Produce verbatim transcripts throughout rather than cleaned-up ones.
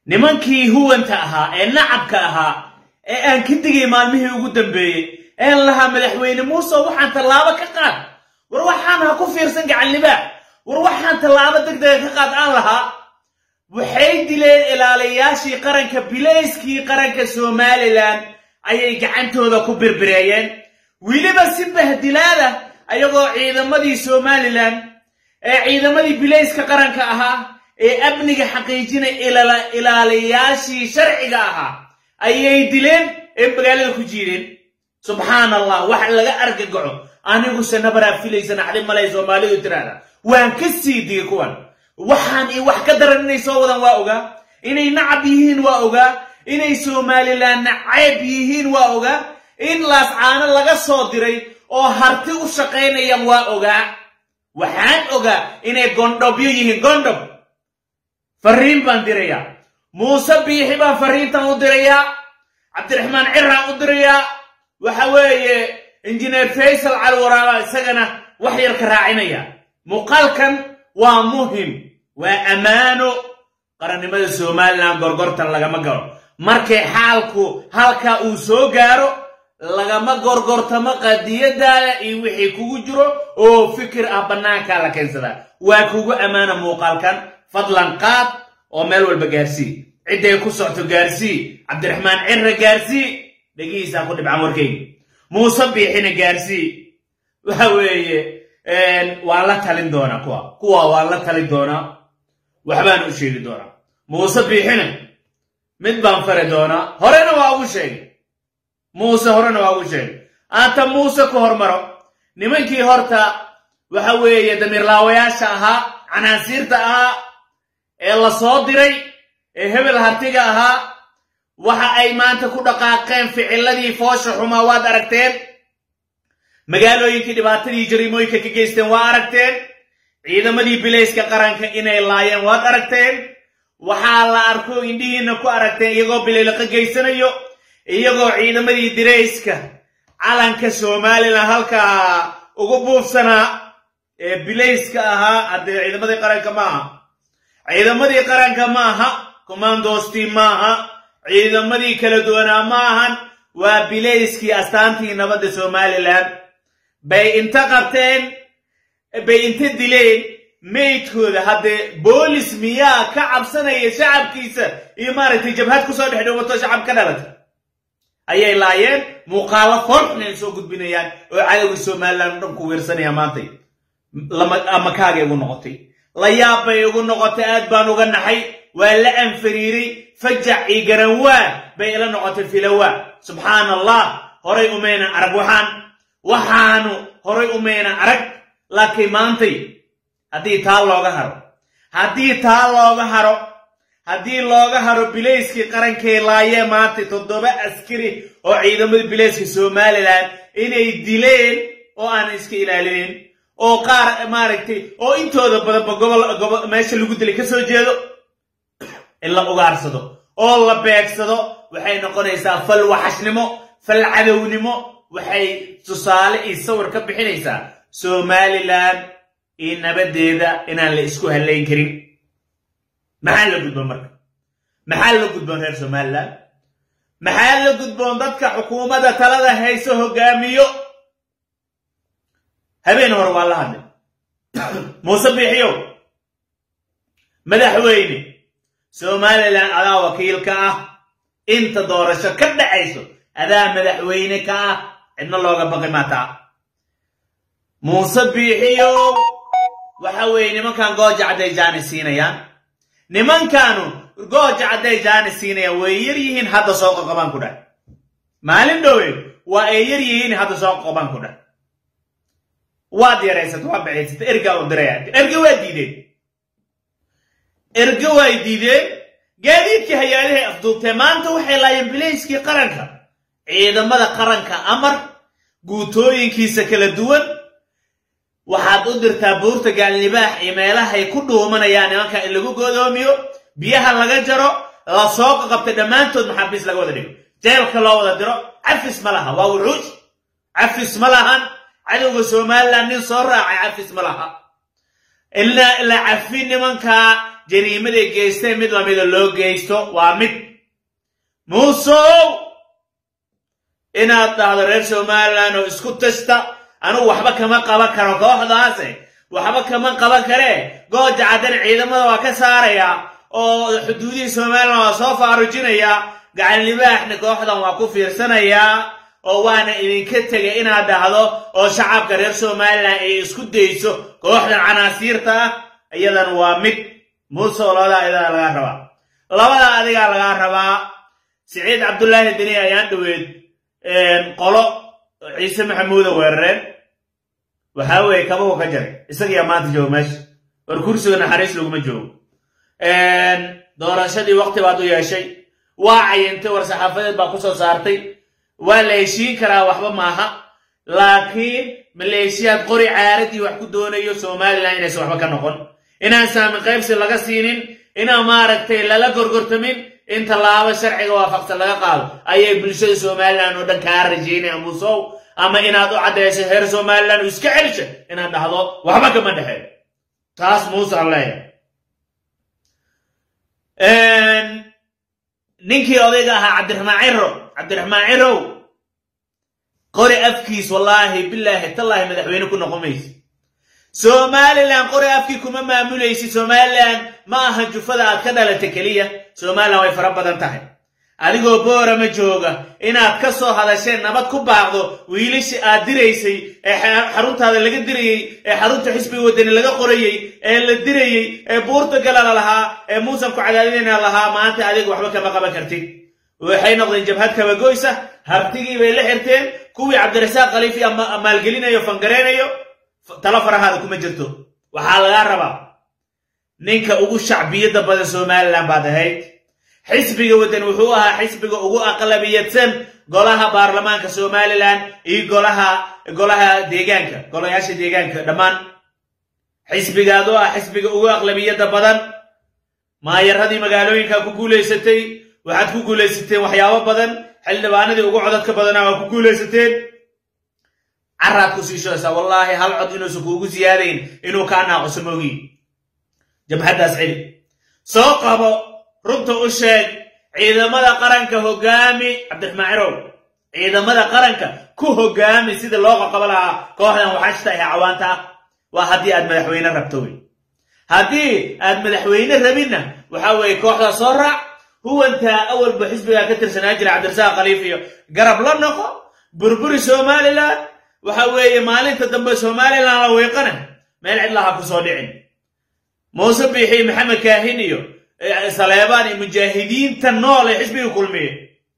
nimankii huwanta ahaa ee nacabka ahaa ee aan ka digay maalmihii ugu dambeeyay ee lahaa madaxweyne muuse waxaan tallaabo ka qaad war waxaan ha ku fiirsan gacan libaax war waxaan tallaabo degdeg ka qaad aan lahaa waxay dileen ilaaliyaashii qaranka bilayskii qaranka Somaliland ayay gacantooda ku birbireeyeen wiliba si bahdilaada ayagoo ciidamadii Somaliland ee ciidamadii bilayska qaranka ahaa ee amniga xaqiijina ilaaliyaashii sharciga ahaa ayay dileen ee magaalada ku jiireen subhanallah wax laga argagaco anigu sanabara filaysan xadin malay Soomaalidu tiraada waan ka sii digay kuwan waxaan i wax ka daran inay soo wadan waa ogaa inay nacab yihiin waa ogaa inay Somaliland nacayb yihiin waa ogaa in laas caana laga soo diray oo harti u shaqeynayaan waa ogaa waxaan ogaa inay gondobyo yihiin gondob fariin baan dirayaa Muuse Biixi baan fariintan u dirayaa Cabdiraxmaan Cirra u dirayaa waxa weeye injineer Faysal Alwaraaba isagana wax yar ka raacinaya muuqaalkan waa muhim waa amaano qarannimada Somaliland gorgortan lagama galo markay xaalku halka uu soo gaaro lagama gorgortama qadiyadaada iyo wixii kugu jiro oo fikir ah banaanka la keensada waa kugu amaana muuqaalkan fadlan qaad oo meel walba gaarsii ciday ku socto gaarsii Cabdiraxmaan Cirra gaarsii dhagiisa ku dhibcan warkay Muuse Biixina gaarsii waxa weeye een waa la talin doona kuwa kuwa waa la talin doona waxbaan u sheegi doona Muuse Biixina mid baan fare doona horena waa ugu sheegay Muuse horena waa ugu sheegay anta Muuse ku hormaro nimankii horta waxa weeye damir laawayaasha ahaa canaasiirta ahaa ee la soo diray ee hebel hartiga ahaa waxa ay maanta ku dhaqaaqeen ficiladii foosha xumaa waad aragteen magaalooyinkii dhibaatadii jariimooyinka ka geysteen waa aragteen ciidamadii bilayska qaranka inay laayeen waad aragteen waxaa la arko indhihiina ku aragteen iyagoo bilaylaqa geysanayo iyagoo ciidamadii dirayska calanka Somaliland halka ugu buufsanaa ee bilayska ahaa hadee ciidamadii qaranka ma aha ciidamadii qaranka ma aha commandosti ma aha ciidamadii kala duwanaa ma ahan waa bilayskii astaantii nabadda Somaliland bay inta qabteen bay inta dileen meydkooda hadde boolis miyaa ka cabsanaya shacabkiisa iyo maaragtay jabhad ku soo dhexdhowto shacab ka dhalata ayay laayeen muuqaalo forxnay soo gudbinayaan oo cadawga Somaliland dhan ku weersanaya maantay lama ama kaaga ugu noqotay la yaabay ugu noqotay aad baan uga naxay waa la anfariiray fajac ii garanwaa bay ila noqotay filawa subhanallah horay umeena arag waxaan waxaanu horay umeena arag laakiin maantay haddii taa looga haro haddii taa looga haro haddii looga haro bilayskii qarankee laayee maantay toddoba askari oo ciidamada bilayska Somaliland inay dileen oo aan iska ilaalinin oo qaar maaragtay oo intooda badan gobol meesha lagu dilay ka soo jeedo in la ugaarsado oo la beegsado waxay noqonaysaa fal waxashnimo fal cadownimo waxay tusaale iyo sawir ka bixinaysaa Somaliland in nabadeeda inaan la isku haleyn karin maxaa la gudboon marka maxaa la gudboon reer Somaliland maxaa la gudboon dadka xukuumadda talada hayso hogaamiyo habeen hore waa la hadlay Muuse Biixi madaxweyne Somaliland adaa wakiilka ah inta doorasho ka dhacayso adaa madaxweyne ka ah cidna looga baqi maata Muuse Biixi waxa weeye nimankan gooja caday jaani siinayaan nimankanu gooja caday jaani siinayaan way yar yihiin hadda soo qaban ku dhac maalin dhoweey waa ay yar yihiin hadda soo qaban ku dhac waa diyaaraysan waa bixisay erga u diray erga waa diideen erga way diideen gaadiidkii hayaalaha afduubtay maanta waxay laayeen bilayskii qaranka ciidamada qaranka amar guutooyinkiisa kala duwan waxaad u dirtaa buurta gaalnibaax ee meelaha ay ku dhuumanayaan nimanka in lagu godoomiyo biyaha laga jaro la soo qabtay dhamaantood maxaabiis laga wada dhigo jeelka loo wada diro afis malaha waa wuxuuj afis malahan cadowga Somaliland nin soo raacay afis malaha illa illa afin nimanka jariimaday geystay mid lamida loo geysto waa mid muusow inaad dhahdo reer somaliland oo isku tasta anugu waxba kama qaban karo kooxdaase waxba kama qaban kare gooja cadan ciidamada waa ka saaraya oo xuduudii somaliland waa soo faarujinaya gacan libaaxna kooxdan waa ku fiirsanaya oo waana idinka tagay inaad dhahdo oo shacabka reer somaliland ay isku dayso kooxdan canaasiirta ah iyadan waa mid muusow labada idaa laga rabaa labada adiga laga rabaa Saciid Cabdullaahi Dini ayaan dhaweed qolo ciise maxamuud weerareen waxa weey kabo ka jaray isaga maanta joogo meesha war kursiga naxariis laguma joogo een doorashadii waqti baad u yeeshay waa cayintay war saxaafadeed baa ku soo saartay waa la heshiin karaa waxba maaha laakiin maleeshiyad qori caaradii wax ku doonayo Soomaaliland inay waxba ka noqon inaan saamin qaybsi laga siinin inaan maaragtay lala gorgortamin inta laaba sharciga waafaqsan laga qaado ayay bulshada Soomaaliland oo dhan ka rajeynay muusow ama inaad u cadeysay heer Soomaaliland iska celisay inaad dhahdo waxba kama dhaxay taas muuso Allah een ninkii odayga ahaa Cabdiraxmaan Ciro Cabdiraxmaan Ciro qori afkiis wallahi billahi tallahi madaxweyne ku noqomaysi Somaliland qori afkii kuma maamulaysi Somaliland ma aha jufada aad ka dhalatay kaliya Somaliland way fara badan tahay adigoo boora ma jooga inaad ka soo hadasheen nabad ku baaqdo wiilishi aad direysay ee xaruntaada laga dirayay ee xarunta xisbiga wadani laga qorayay ee la dirayay ee buurta galala lahaa ee muusan ku cadaadinayna lahaa maanta adiga waxba kama qaban kartid waxay noqdeen jabhad kaba goysa hartigii bay la xirteen kuwii Cabdirasaaq Khalifi ama maalgelinayo fangareenayo tala farahaada kuma jirto waxa laga rabaa ninka ugu shacbiyada badan Somaliland baad ahayd xisbiga wadan wuxuu ahaa xisbiga ugu aqlabiyadsan golaha baarlamaanka Somaliland iyo golaha golaha deegaanka golayaasha deegaanka dhamaan xisbigaadu ah xisbiga ugu aqlabiyada badan maayaradii magaalooyinka ku guuleysatay waxaad ku guuleysateen waxyaabo badan xildhibaanadii ugu codadka badanaa waa ku guuleysateen عرات كوسيشوسا والله هل عد إنه سكوجو زيادين إنه كان عصموي جبهة أسعد سوق أبو ربط أشهد إذا ماذا قرنك هجامي عبد الرحمن عرو إذا ماذا قرنك كهجامي سيد اللغة قبلها كوهنا وحشتها يا عوانتا وهدي أد ملحوين الربطوي هدي أد ملحوين الربينا وحاول كوهنا صرع هو أنت أول بحزب كتر سناجر عبد الرزاق خليفي قرب لنقو بربري Somaliland وحوي مالين تدمر Somaliland ويقنه ما يلعب لها كصادعين موسى بيحي محمد كاهنيو سليباني مجاهدين تنول حزبي كل مية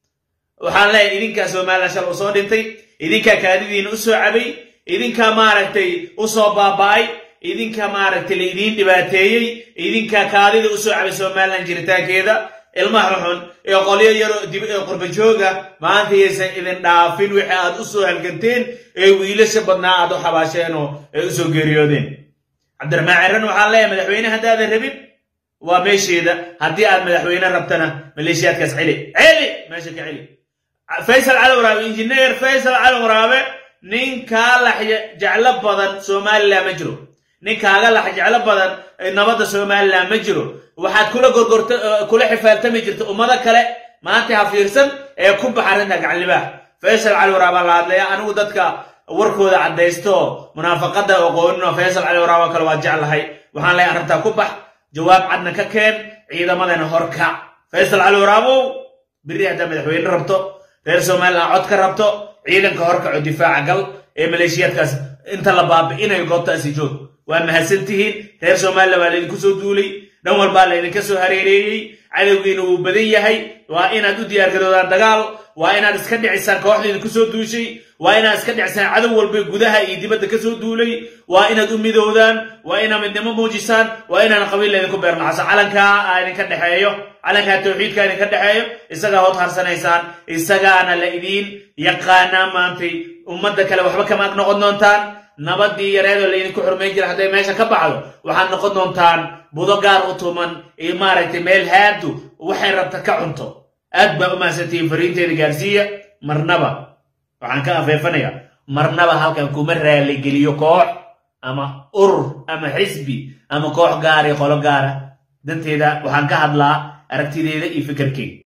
وحنا إذن كSomaliland شل وصادنتي إذن ككادين أسوع عبي إذن كمارتي أسوع باباي إذن كمارتي إذن دباتي إذن ككادين أسوع عبي Somaliland جرتا كذا المهرحون يقولي يرو دب قرب جوجا ما أنت يسن إذن دافين وحاد أسوع الجنتين ويلش بدنا عدو حباشينو أسوع جريودين عبد الرحمن عرن وحلا مدحوين هذا الربيب وماشي ذا هدي على مدحوين ربطنا مليشيات كاس علي علي ماشي كعلي فيصل على ورابي إنجنير فيصل على ورابي نين كالا جعل بدن Somaliland مجرو نين كالا جعل بدن نبض Somaliland مجرو waxaad kula gorgorto kula xifaaltami jirto ummada kale maanta ha fiirsan ee ku baxarina gacliba Faysal Cali Waraaba la hadlay anigu dadka warkooda cadeysto munaafaqada oo qoonno Faysal Cali Waraaba kale waa jeclahay waxaan leeyahay arrinta ku bax jawaab cadna ka keen ciidamadana horka Faysal Cali Waraabo biri hada madaxweyne rabto reer Somaliland cod ka rabto ciidanka horka oo difaac gal ee maleeshiyadkaas inta la baabi'inayo goobtaasi joog waa mahadsantihiin reer Somaliland waa idin ku soo duulay dhan walba la idinka soo hareereeyay cadawgiina uu badan yahay waa inaad u diyaar garoodaan dagaal waa inaad iska dhicisaan kooxda idinku soo duushay waa inaad iska dhicisaan cadow walba gudaha iyo dibadda ka soo duulay waa inaad u midoodaan waa inaad midnimo muujisaan waa inaad qabiil idinku beernacsan calanka idinka dhaxeeyo calanka tawxiidka idinka dhaxeeyo isaga hood harsanaysaan isagaana la idin yaqaana maantay ummadda kale waxba kama noqon doontaan nabadii yareedo la idinku xurmeyn jiray haday meesha ka baxdo waxaad noqon doontaan budo gaar u tuman ee maaragtay meel haadu waxay rabta ka cunto aad ba u maasantiin fariinteeda gaarsiiya marnaba waxaan ka afeefanayaa marnaba halkan kuma raali geliyo koox ama urur ama xisbi ama koox gaar ah qolo gaar ah danteeda waxaan ka hadlaa aragtideeda iyo fikirkeyga